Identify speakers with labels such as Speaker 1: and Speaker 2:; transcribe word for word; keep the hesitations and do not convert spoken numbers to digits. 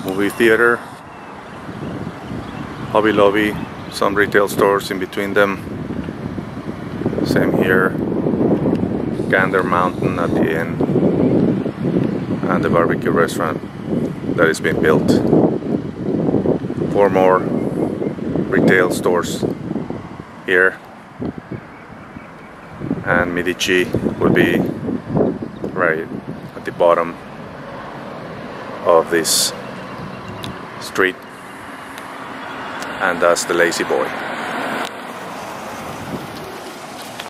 Speaker 1: movie theater, Hobbie Lobbie, some retail stores in between them. Same here, Gander Mountain at the end, and the barbecue restaurant that is being built. Four more retail stores here, and MidiCi will be right at the bottom of this street, and that's the lazy boy.